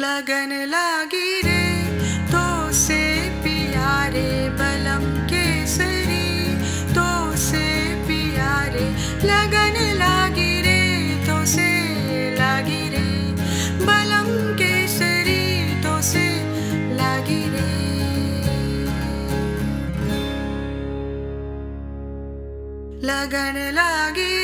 लगन लागी रे तो से प्यारे बलम केसरी तो से प्यारे लगन लागी रे तो से लागी रे बलम केसरी तो से लागी रे लगन लागी